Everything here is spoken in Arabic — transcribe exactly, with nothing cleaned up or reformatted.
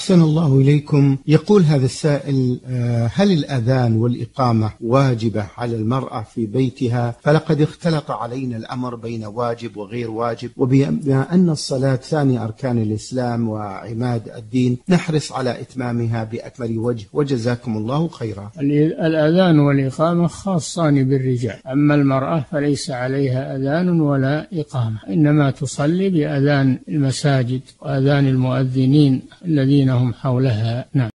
أحسن الله إليكم. يقول هذا السائل: هل الأذان والإقامة واجبة على المرأة في بيتها؟ فلقد اختلط علينا الأمر بين واجب وغير واجب، وبما أن الصلاة ثاني أركان الإسلام وعماد الدين نحرص على إتمامها بأكمل وجه، وجزاكم الله خيرا. الأذان والإقامة خاصان بالرجال، أما المرأة فليس عليها أذان ولا إقامة، إنما تصلي بأذان المساجد وأذان المؤذنين الذين هم حولها. نعم.